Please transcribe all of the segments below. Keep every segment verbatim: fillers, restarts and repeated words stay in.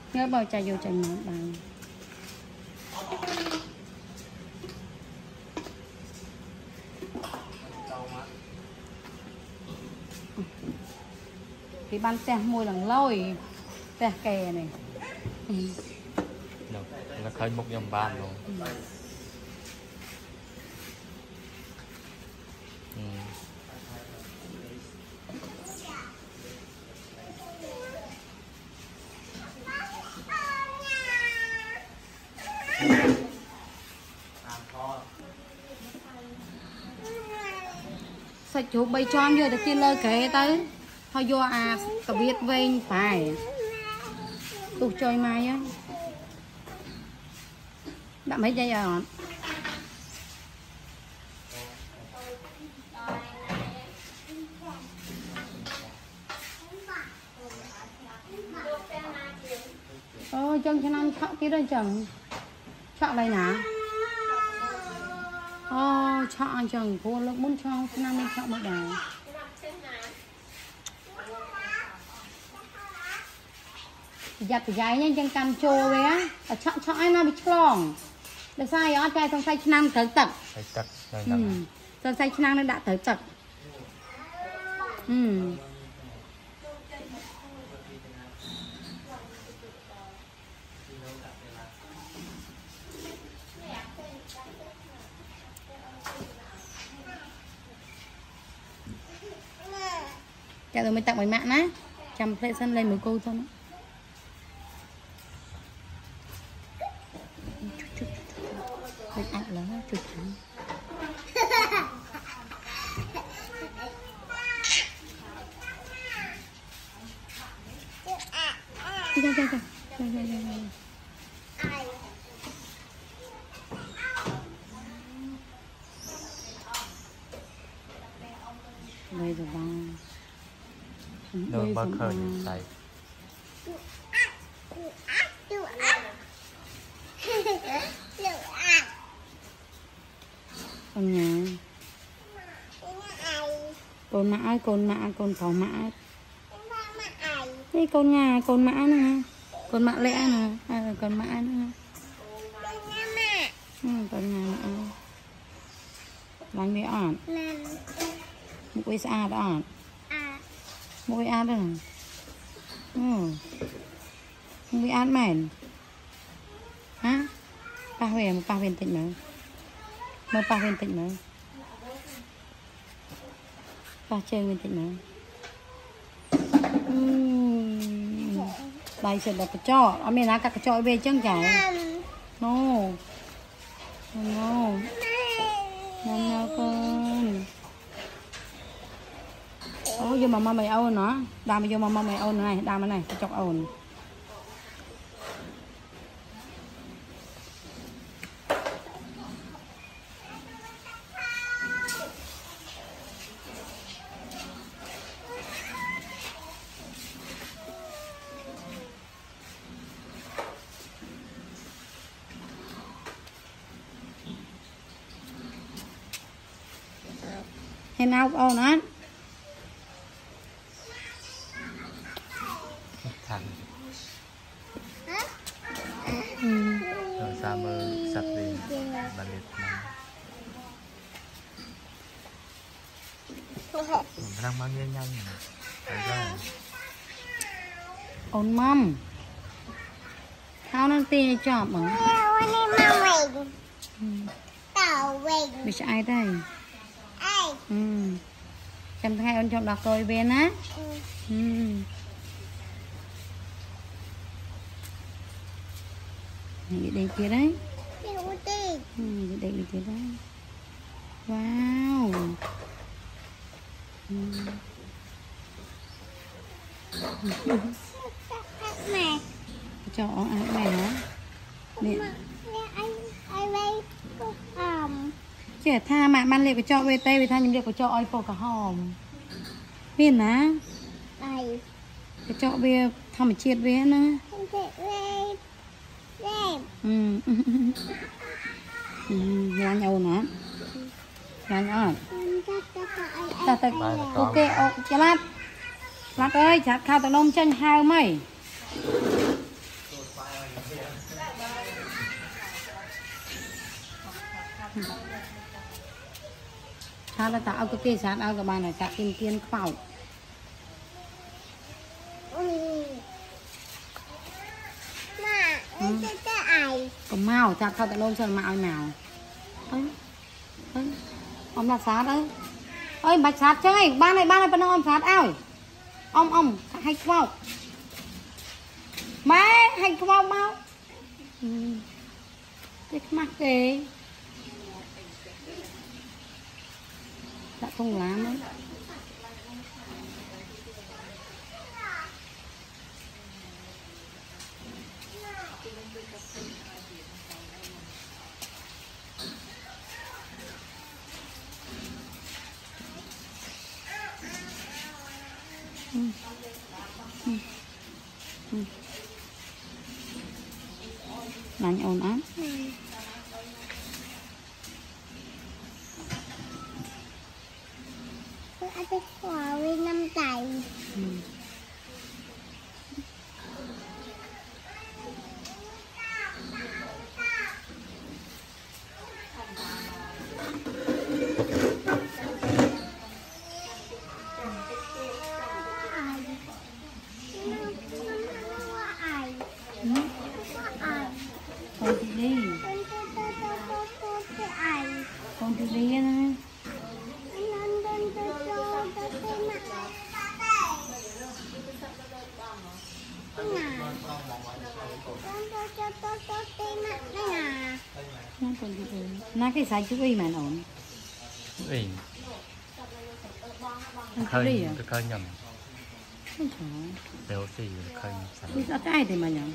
nhớ bao chai vô chai món bằng thì ban xe môi lần lôi xe kè này ừ. Nó khơi một dòng ban luôn ừ. Ừ. Sao chú bay cho vô được kia lơ kệ tới thôi vô à có biết về phải tụt chơi mai á đã mấy giây rồi ôi chân cho năm chọn tí đây chồng chọn đây nè ô chọn chồng cô lúc muốn cho cho năm đi chọn một đài giặt cái gáy nhanh chân cầm trô về á ở chọn chọn ai nó bị chlong để sai ó trai trong say năm tới tật ừ trong say năm nó đã tới tật ừ Dạ rồi mình tặng mấy mạng á chăm play sân lên một cô thôi đó. Mình ăn lắm chuột chuột. Đi ra ra ra. Ra ra ra ra. Đây rồi ba. Đường bơ khơi tay con nhà con mã con mã con pháo mã đây con nhà con mã nè con mã lẽ nè à, con mã nữa ừ, con nhà mã bánh mì ỏn một cái xa đó ỏn một cái ăn đó ừ một cái ăn mền hả ba về một ba về tỉnh nữa một ba về tỉnh nữa ba chơi về tỉnh nữa đây sẽ là cái chó ở bên đó các cái chó về chân chảy no no no no con ô vô mà mày ôn nó đam vô mà mày ôn này đam cái này cái chọc ôn hay nào ôn á thành ừ. rồi sao mơ sạch đi bà liệt mà đang mang nhanh nhanh này ôn mâm thao năng tê chọp mà bị ai đây ừ chăm thay ôn chọn đọc tôi bên á ừ này đây kia đấy ừ, đây kia đấy wow ừ. cho ai này hả nè trẻ tha mà man lệ của cho về tây về tha nhưng được của cho oi phô cả hòm viên á cái cho về thăm một chiết về nữa ừ ra nhau nữa ra nhau ta ta ok ok cho lát lát ơi chặt khao tao nôm chân hai mấy ชาติตาเอากระเจี๊ยชาติเอากระบาลหน่อยจะกินเกียนเป่าก็เมาจากเขาแต่ลงชนมาเอาหนาวเอ้ยเอ้ยอมหลักชาติเอ้ยเอ้ยบัดชาติใช่บ้านไหนบ้านไหนปนอมชาติเอ้ยอมอมให้เป่าแม่ให้เป่าเมาเด็กมากเก๋đã không làm đấy ừ. Ừ. Ừ. Lạnh ồn ám anh đi qua với năm tay ừ. Con thì đi con thì đi nè nó còn gì nữa nó cái sai chú ý mà ổn ý nó khơi đi à cái khơi nhầm không phải béo xì khơi sẵn đi ra cái thì mà nhầm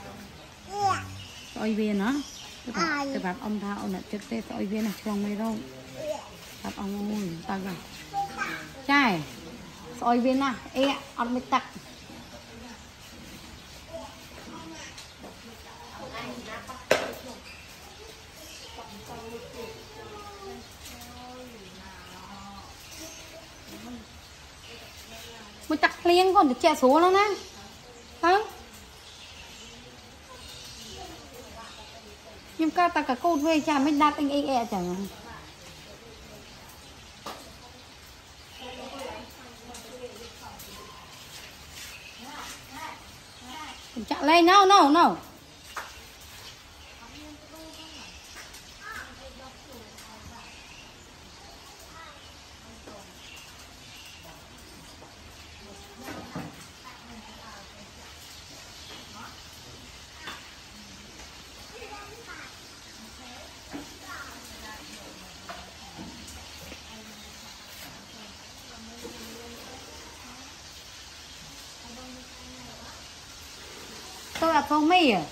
soi viên nó cái bạc ông thao ông là trực tiếp soi viên là trong mấy đâu bạc ông ơi ta gần trai soi viên à ê ông mới tặc mới tặc liền còn được che số lắm nè hả nhưng ca ta cả câu về cha mới đặt anh e e chẳng chạy lên no no no tôi là con mì à